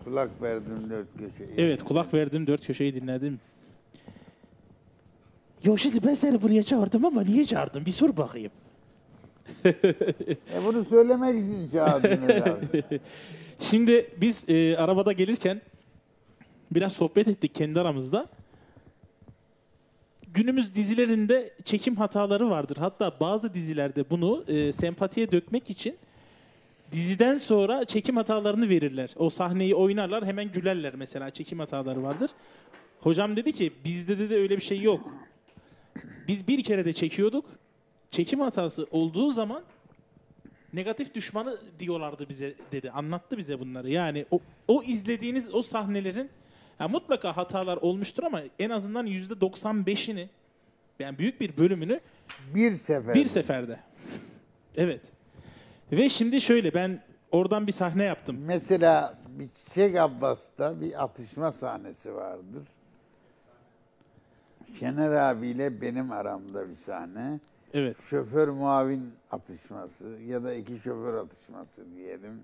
Kulak verdim dört köşeyi. Evet, kulak verdim, dört köşeyi dinledim. Ya şimdi ben seni buraya çağırdım ama niye çağırdım? Bir sor bakayım. Bunu söylemek için çağırdın herhalde. Şimdi biz arabada gelirken biraz sohbet ettik kendi aramızda. Günümüz dizilerinde çekim hataları vardır. Hatta bazı dizilerde bunu sempatiye dökmek için diziden sonra çekim hatalarını verirler. O sahneyi oynarlar, hemen gülerler mesela. Çekim hataları vardır. Hocam dedi ki bizde de öyle bir şey yok. Biz bir kere de çekiyorduk. Çekim hatası olduğu zaman negatif düşmanı diyorlardı bize dedi. Anlattı bize bunları. Yani o izlediğiniz o sahnelerin mutlaka hatalar olmuştur ama en azından %95'ini, yani büyük bir bölümünü bir seferde. Evet. Ve şimdi şöyle, ben oradan bir sahne yaptım. Mesela bir Çiçek Abbas'ta bir atışma sahnesi vardır. Şener abiyle benim aramda bir sahne. Evet. Şoför muavin atışması ya da iki şoför atışması diyelim.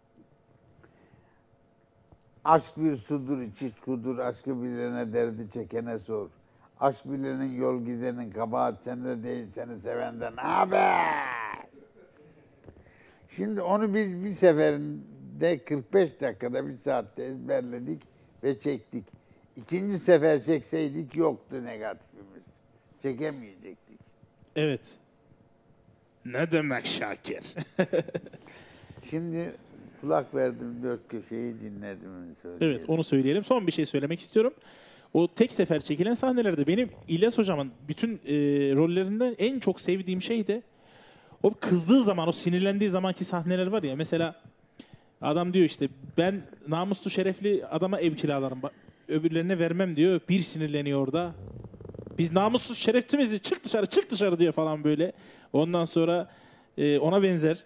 Aşk bir sudur, iç iç kudur, aşkı bilene derdi çekene sor. Aşk bilenin yol gidenin, kabahat sende değil, seni sevenden haber. Şimdi onu biz bir seferinde 45 dakikada, bir saatte ezberledik ve çektik. İkinci sefer çekseydik yoktu negatifimiz. Çekemeyecektik. Evet. Ne demek Şakir? Şimdi kulak verdim, dört köşeyi dinledim. Evet, onu söyleyelim. Son bir şey söylemek istiyorum. O tek sefer çekilen sahnelerde benim İlyas Hocam'ın bütün rollerinden en çok sevdiğim şey de o kızdığı zaman, o sinirlendiği zamanki sahneler var ya. Mesela adam diyor işte, ben namuslu şerefli adama ev kiralarım, öbürlerine vermem diyor. Bir sinirleniyor orada. Biz namussuz şerefsimizi, çık dışarı, çık dışarı diyor falan böyle. Ondan sonra ona benzer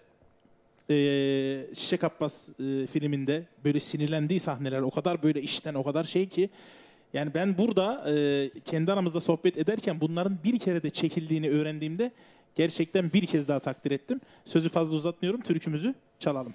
Çiçek Abbas filminde böyle sinirlendiği sahneler o kadar böyle işten, o kadar şey ki. Yani ben burada kendi aramızda sohbet ederken bunların bir kere de çekildiğini öğrendiğimde gerçekten bir kez daha takdir ettim. Sözü fazla uzatmıyorum, türkümüzü çalalım.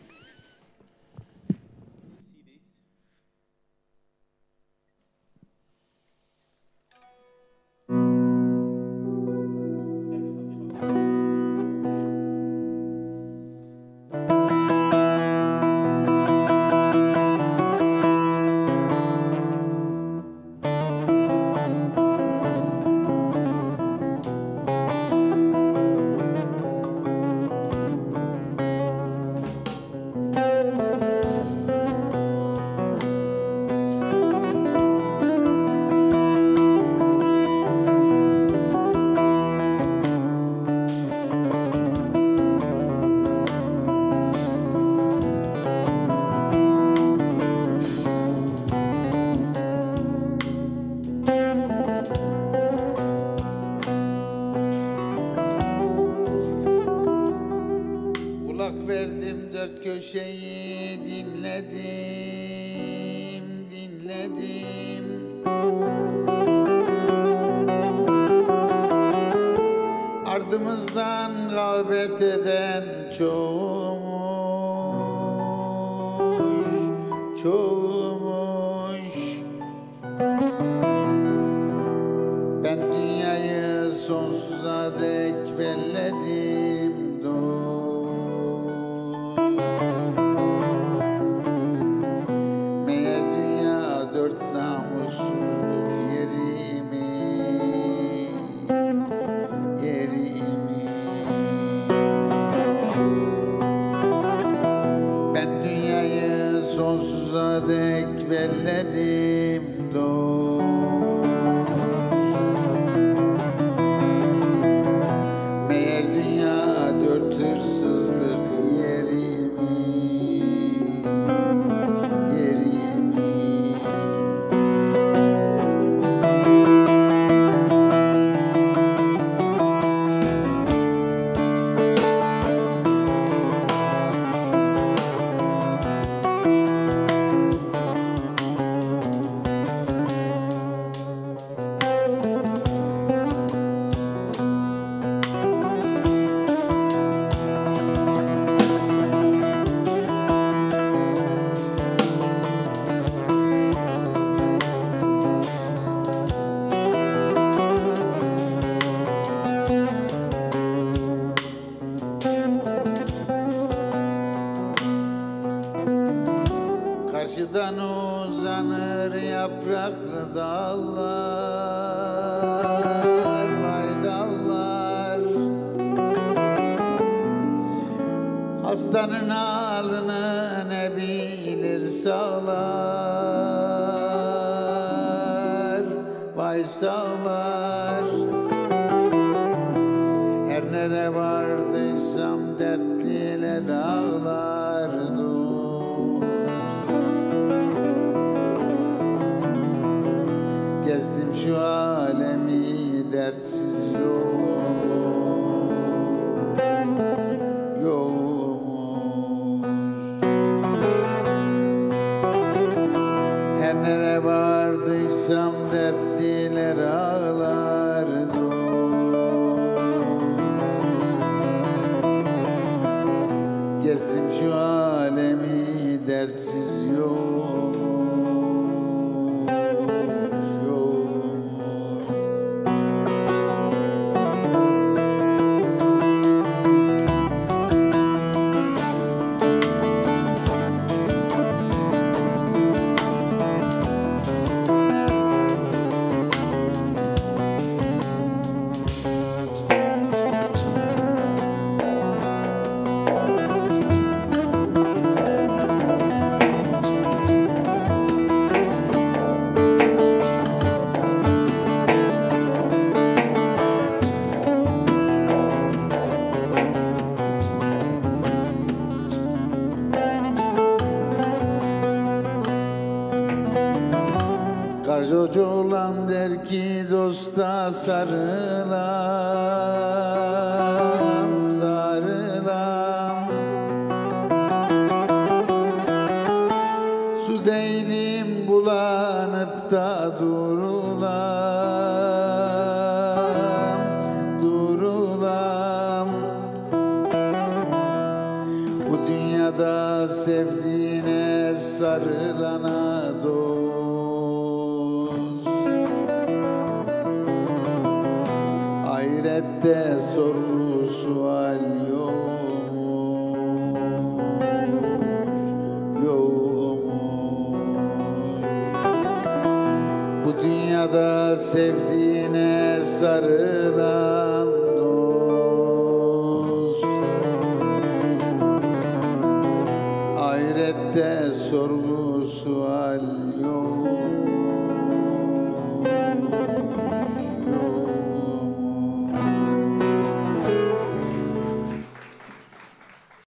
Kulak verdim, dört köşeyi dinledim, dinledim. Ardımızdan gıybet eden çoğumuş, çoğumuş. Ben dünyayı sonsuza dek belledim dost. Meğer dünya dört namussuzdur yerimi, yerimi. Ben dünyayı sonsuza dek belledim dost. Meğer dünya dört hırsızdır yerimi, yerimi. Karşıdan uzanır yapraklı dallar, vay dallar. Hastanın halını ne bilir sağlar, vay sağlar. Her nere vardıysam dertliler ağlardı. Gezdim şu alemi dertsiz yolmuş. Her nere vardıysam dertliler ağlardı. Gezdim şu alemi dertsiz yolmuş. Karcocu olan der ki dosta sarılam, sarılam. Su değilim bulanıp da durulam, durulam. Bu dünyada sevdiğine sarılana dost. Ahirette sorgu sual yokmuş, yokmuş. Bu dünyada sevdiğine sarılan